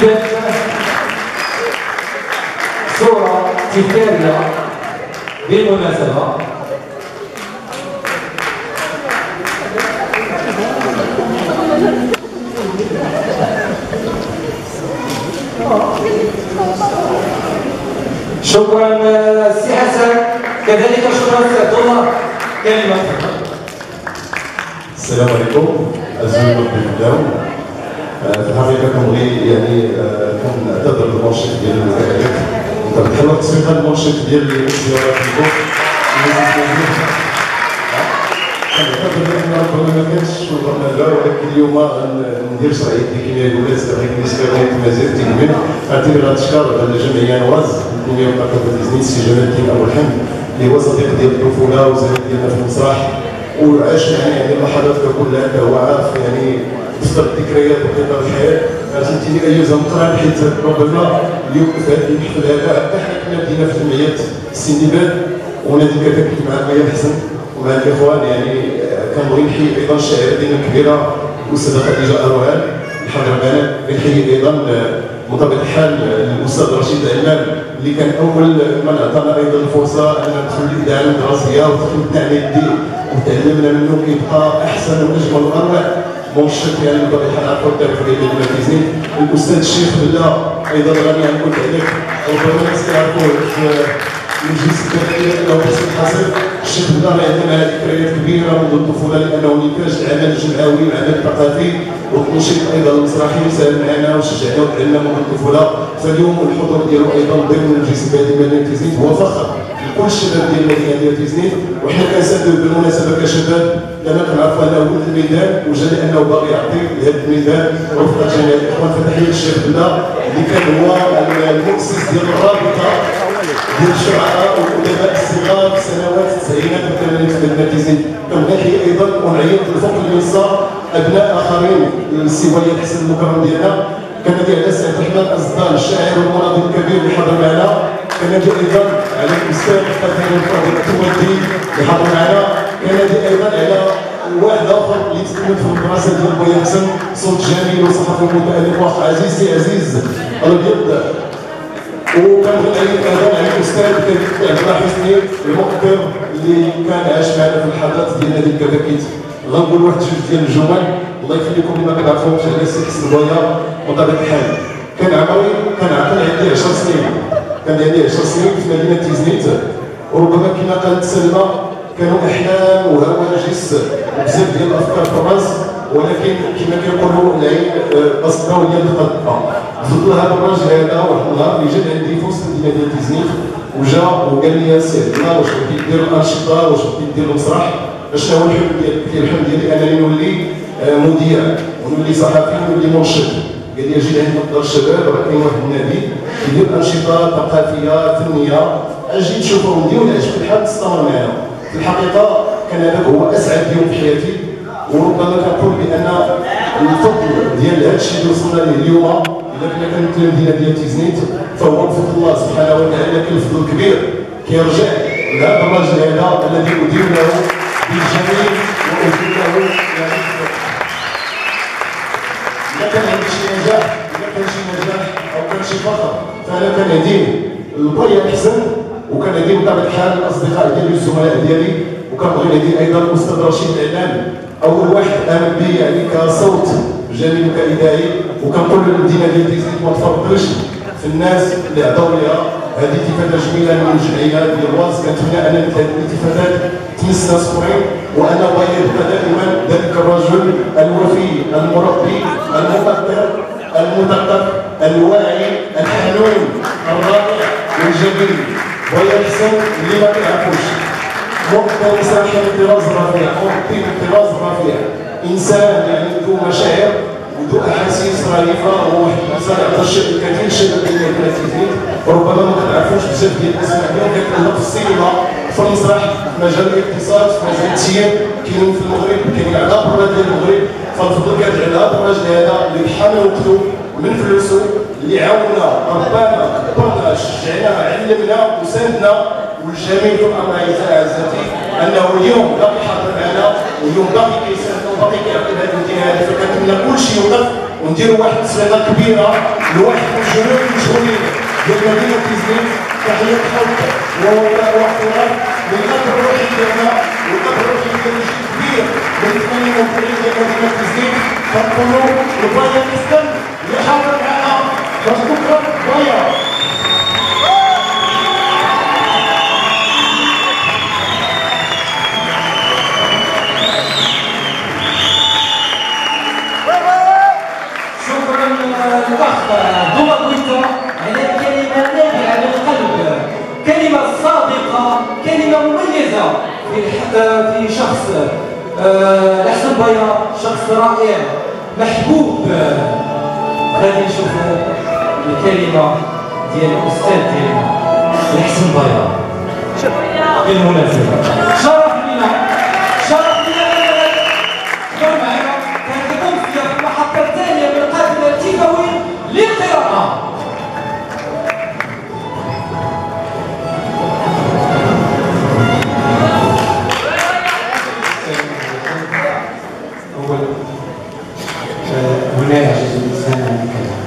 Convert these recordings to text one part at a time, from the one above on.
يوجد صورة تذكارية بالمناسبة شكرا سي حسن، كذلك شكرا سي عبد الله. كلمة. السلام عليكم أعزائي المشاهدين. في الحقيقة كنبغي يعني كنعتذر المرشد ديال المكالمات وكنتحرك تسويقا المرشد ديال الزيارات اليوم. كنعتذر لأن ربما ما كانش شغلنا لا، ولكن اليوم ندير شرعية كيما يقول السبعين بالنسبة للتمازيغ تيكمل اعتبر تشكر على الجمعية نواز الحكومية ومكتبة الزنيت السي جمال الدين أبو الحمد اللي هو صديق ديال الطفولة وزميل ديالنا في المسرح وعاش يعني اللحظات كلها هو عارف يعني وسط الذكريات وقطع الحياه. فهمتيني ايام مقران حيت ربما اليوم في هذه الحفله هذا حتى حنا كنا بدينا في جمعيه السندباد ونادي كذلك مع ميا حسن ومع الاخوان. يعني كنبغي نحيي ايضا الشاعره ديالنا الكبيره الاستاذه خديجه اروان الحاضره معنا. كنحيي ايضا بطبيعه الحال الاستاذ رشيد عمام اللي كان اول من عطانا ايضا الفرصه ان ندخل الاذاعه الدراسيه ودخلنا على يديه وتعلمنا منه كيبقى احسن واجمل واروع مرشد يعني بطبيعه الحال عفوا التاريخ ديال المركزين. الاستاذ الشيخ بالله ايضا غني عن كل تعليق ربما الناس كيعرفوه في المجلس الداخلي انه حسن حسن. الشيخ بالله عندنا معاه ذكريات كبيره منذ الطفوله لانه نتاج العمل الجمعوي والعمل الثقافي والتنشيط ايضا المسرحي ساهم معنا وشجعنا ودعمنا منذ الطفوله. فاليوم الحضور ديالو ايضا ضمن المجلس البلدي مدينه تيزنيت هو فخر لكل الشباب ديال المدينه ديال تيزنيت. وحنا كنساندو بالمناسبه كشباب لان كنعرفوا انه ولد الميدان وجا لانه باغي يعطي لهذا الميدان وفق جميع الاخوان. فتحيه للشيخ بالله اللي كان هو المؤسس ديال الرابطه ديال الشعراء والادباء الصغار في سنوات التسعينات والثمانينات في مدينه تيزنيت. كنحيي ايضا ونعيط لفوق المنصه ابناء اخرين السوايه الحسن المكرم ديالنا. كندي على سعد الرحمن أصدان الشاعر والمناضل الكبير اللي حضر معنا. كندي ايضا على الاستاذ القدير الفاضل التوادي اللي حضر معنا. كندي ايضا على واحد اخر اللي تكلم في المدرسه ديال خويا حسن صوت جميل وصحفي متالق واخ عزيز سي عزيز الابيض. وكنبغي نعيط ايضا على الاستاذ عبد الله حسني المخبر اللي كان عاش معنا في اللحظات ديال نادي الكباكيت. غنقول واحد جوج ديال الجمل الله يخليكم اللي ما كنعرفوهمش على السي حسن بويا. بطبيعه الحال كان عمري كان عندي 10 سنين، كان عندي 10 سنين في مدينه تيزنيت. وربما كما قالت سلمى كانوا احلام وهواجس وبزاف ديال الافكار في الراس، ولكن كما كيقولوا العين بسطه واليد خلقه. ظل هذا الراجل هذا واحد النهار اللي جا عندي في وسط المدينه ديال تيزنيت وجا وقال لي يا سي عبد الله واش بغيتي دير الانشطه واش بغيتي دير المسرح؟ اشنو هو الحلم ديالك؟ قلت له الحلم ديالي انني نولي مذيع ونولي صحفي ونولي مرشد. قال لي اجي عند مقدار الشباب راه كاين واحد النادي كيدير انشطه ثقافيه فنيه اجي تشوفوا ندير ولا عجبك الحال تستمر معنا. في الحقيقه كان هذاك هو اسعد يوم في حياتي. وربما كنقول بان الفضل ديال هذا الشيء اللي وصلنا ليه اليوم اذا كنا كنمثل المدينه ديال تيزنيت فهو بفضل الله سبحانه وتعالى. كاين الفضل الكبير كيرجع لهذا الراجل هذا الذي ادين له بالجميل وادين له يعني إذا كان عندي شي نجاح إذا كان شي نجاح أو كان شي فخر فأنا كندين البويا حسن وكندين بطبيعة الحال الأصدقاء ديالي والزملاء ديالي. وكنبغي ندين أيضا الأستاذ رشيد العلام أول واحد آمن بي يعني كصوت جميل وكإذاعي. وكنقول للمدينة ديال تيزنيت ما تفرطش في الناس اللي عطاو ليها هذه التفاتة جميلة من الجمعية ديال واز. كنتمنى أن مثل هذه الالتفاتات تمس ناس أخرين وأنا باغي يبقى دائما ذلك الرجل الوفي المربي المفكر المثقف الواعي الحنون الرائع والجميل. خويا حسن اللي ما كيعرفوش مؤثر مسرحي من طراز رفيع مؤثر من طراز رفيع انسان يعني ذو مشاعر وذو احاسيس رهيبه وواحد الانسان عطى الشيء الكثير شباب ديال تيزنيت. وربما ما كنعرفوش بزاف ديال الاسماء ديالهم كيتعلق في السينما في المسرح في مجال الاقتصاد في مجال التسيير كاينين في المغرب كاينين على برا ديال المغرب. فالفضل كيرجع لهذا الراجل هذا اللي بحال وقته من فلوسه اللي عاونا ربانا كبرنا شجعنا علمنا وساندنا. والجميل في الامر اعزتي انه اليوم باقي حاضر معنا واليوم باقي كيساندنا وباقي كيعطي هذه المدينه هذه. فكنتمنى كل شيء يوقف ونديروا واحد التسويقه كبيره لواحد الجنود المشهورين ديال مدينه تيزنيت. تحيه حب واحترام للاب الروحي ديالنا والاب الروحي ديال شي كبير من 78 ديال مدينه تيزنيت. كنقولوا البايا الاسلام اللي حاضر معنا باش تكون بايا. الأخ دوما كويتا على كلمة نابعة من القلب، كلمة صادقة، كلمة مميزة في شخص الحسن بايا، شخص رائع محبوب. غادي نشوفوا الكلمة ديال الأستاذ ديالنا الحسن بايا بالمناسبة. شرف لنا أننا تكون معنا. كانت الأمسية في المحطة الثانية من القافلة التيفاوي للقراءة. أولا هنا يعجز الإنسان عن الكلام.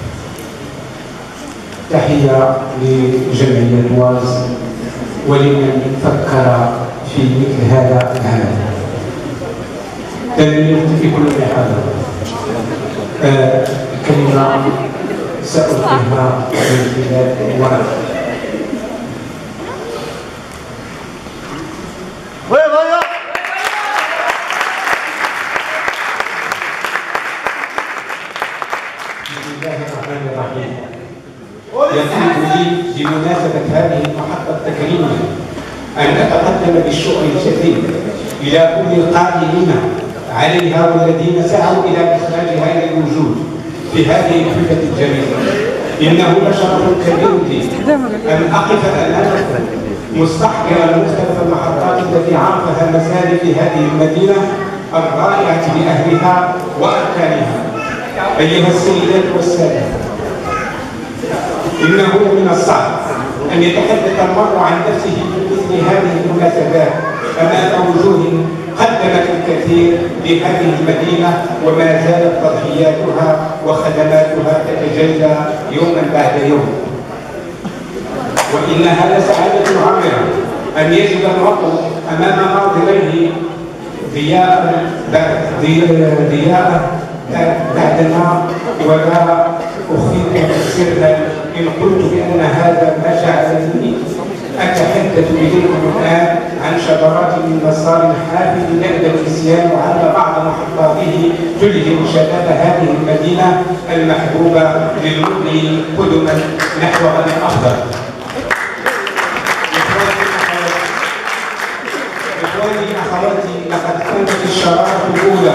تحية لجمعية واز ولمن فكر في مثل هذا العمل. تنمية في كل محاضرة. كلمة سألقيها من خلال الورق. بسم الله الرحمن الرحيم. يسعد لي بمناسبة هذه المحطة التكريمية أن أتقدم بالشكر الجزيل إلى كل القائمين عليها والذين سعوا إلى إخراجها إلى الوجود في هذه الحفلة الجميلة. إنه لشرف كبير لي أن أقف أمامكم مستحضرا مختلف المحطات التي عرفها المسار في هذه المدينة الرائعة بأهلها وأركانها. أيها السيدات والسادة، إنه من الصعب أن يتحدث المرء عن نفسه في مثل هذه المناسبات أمام وجوه قدمت الكثير لهذه المدينة وما زالت تضحياتها وخدماتها تتجلى يوما بعد يوم. وإنها لسعادة عامرة أن يجد المرء أمام ناظريه ضياء بعدما ولا أخفيكم سرا إن قلت بأن هذا ما جعلني أتحدث إليكم الآن عن شجرات من مسار حافل يبدأ النسيان على بعض محطاته تلهم شباب هذه المدينة المحبوبة للمضي قدما نحو الأخضر. إخواني أخواتي، لقد كانت الشرارة الأولى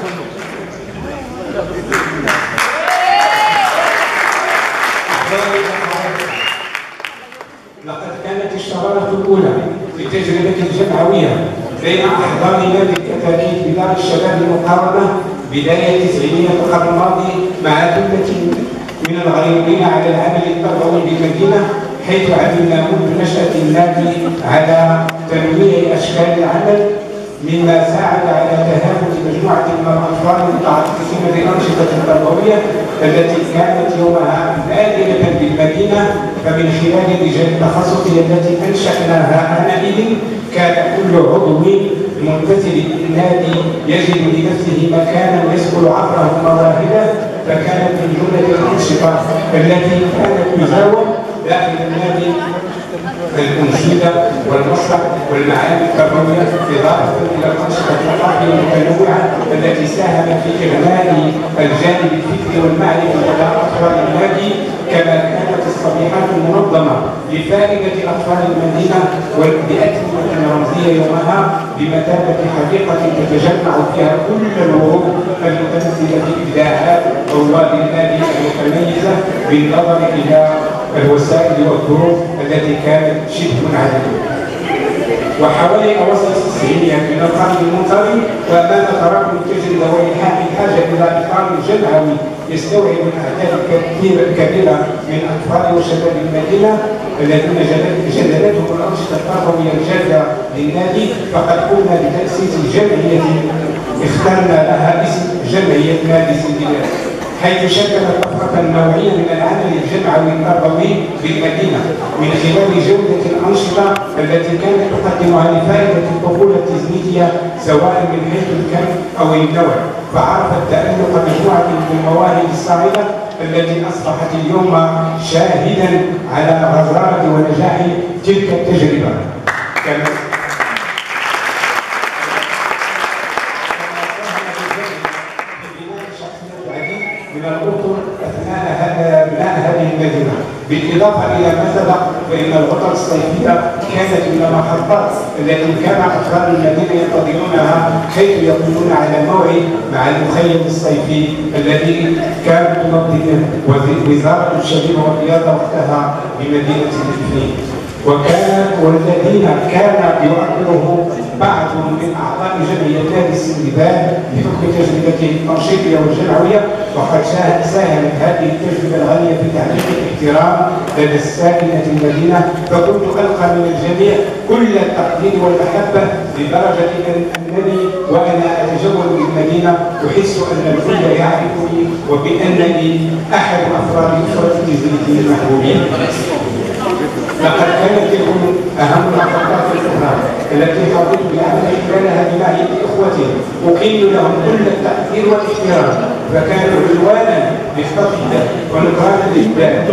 في التجربة الجمعوية بين أحضان نادي الكتاكيت بدار الشباب المقاومة بداية التسعينيات القرن الماضي مع ثلة من الغيورين على العمل التربوي بالمدينة، حيث عملنا منذ نشأة النادي على تنويع أشكال العمل مما ساعد على تهافت مجموعة من الأطفال المتعاطفين بالأنشطة التربوية التي كانت يومها نادرة بالمدينة. فمن خلال لجان التخصص التي أنشأناها آنئذ كان كل عضو منتسب للنادي يجد لنفسه مكانا يسكن عبره مواهبه. فكانت من جملة الأنشطة التي كانت تزاوم داخل النادي الأنشطة والمسرح والمعارف التربوية، إضافة إلى الأنشطة الثقافية المتنوعة التي ساهمت في إغناء الجانب الفكري والمعرفي لدى أطفال النادي. كما كانت الصبيحات المنظمة لفائدة أطفال المدينة بأتمة رمزية يومها بمثابة حديقة تتجمع فيها كل الورود المتمثلة في إبداعات رواد النادي المتميزة بالنظر إلى الوسائل والظروف التي كانت شبه منعدمة. وحوالي أواسط التسعينيات من القرن المنصرم وأمام تراكم التجربة وإلحاح الحاجة إلى إطار جمعوي يستوعب الأعداد الكبيرة من أطفال وشباب المدينة الذين جلدتهم الأنشطة التربوية الجادة للنادي، فقد قمنا بتأسيس جمعية اخترنا لها اسم جمعية نادي سندباد. حيث شكلت طفرة نوعية من العمل الجمعوي التربوي بالمدينة من خلال جودة الأنشطة التي كانت تقدمها لفائدة الطفولة التزميتية سواء من حيث الكم أو النوع، فعرفت تألق مجموعة من المواهب الصاعدة التي أصبحت اليوم شاهدا على غزارة ونجاح تلك التجربة. من الأطر أثناء بناء هذه المدينة، بالإضافة إلى ما سبق فإن العطل الصيفية كانت من المحطات التي كان أطفال المدينة ينتظرونها حيث يكونون على موعد مع المخيم الصيفي الذي كانت تنظمه وزارة الشباب والرياضة وقتها بمدينة الإفريق. والذين كان يؤثره بعض من اعضاء جمعيه نادي السندباد بحكم تجربته التنشيطيه والجمعويه، وقد ساهمت هذه التجربه الغنيه في تعليق الاحترام لدى ساكنه المدينه، فكنت القى من الجميع كل التقدير والمحبه لدرجه انني وانا اتجول بالمدينه احس ان الكل يعرفني وبانني احد افراد اسره التزميتيين المحبوبين. لقد كانت تلك اهم النقاط الاخرى التي حظيت بعمل خلالها بمعيه اخوتي اقيم لهم كل التقدير والاحترام، فكانوا عنوانا للتقدير ونكران للذات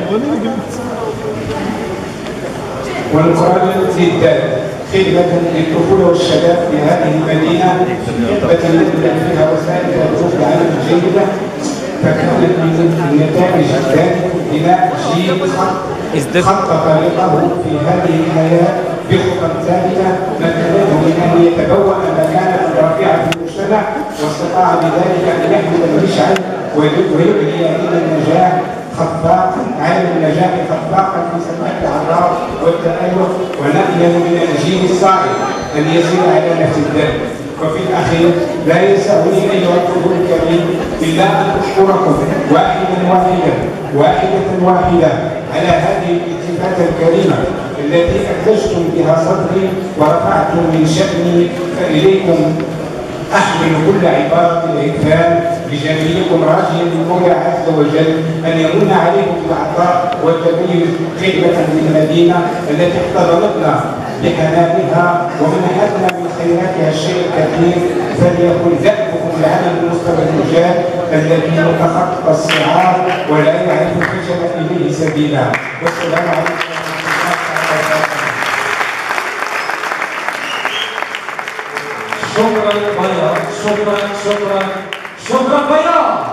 خدمة للطفولة والشباب في هذه المدينة، خدمة نبذل فيها وسائل الظروف العمل الجيدة، فكانت من النتائج ذلك بناء جيل خط طريقه في هذه الحياة بخطط ثابتة مكنته من أن يتبوأ مكانة رفيعة في المجتمع، واستطاع بذلك أن يحمل المشعل ويعلي إلى النجاح خفاقا عالم النجاح خفاقا في سماء العطاء والتألق، ونأمل من الجيل الصاعد أن يسير على نفس الدرب. وفي الأخير لا يسعني أيها الحضور الكريم إلا أن أشكركم واحدة على هذه الالتفاتة الكريمة التي أثلجتم بها صدري ورفعتم من شأني، فإليكم أحمل كل عبارة العرفان بجميعكم راجيا للمولى عز وجل أن يمن عليكم بالعطاء والتمييز خدمة للمدينة التي احتضنتنا بحنانها ومنحتنا من خيراتها الشيء الكثير، فليكن دأبكم العمل المستوى الرجال الذي يتخطى الصعاب ولا يعرف الفشل إليه سبيلا. والسلام عليكم. شكرا بياض، شكرا بياض.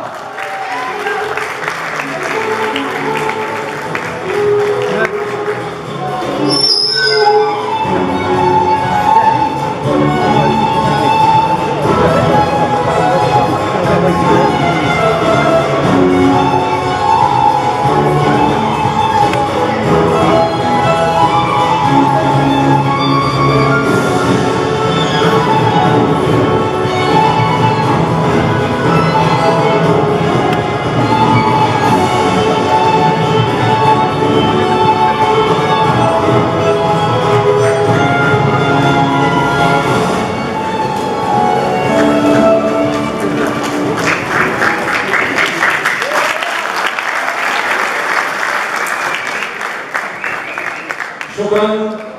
شكرا.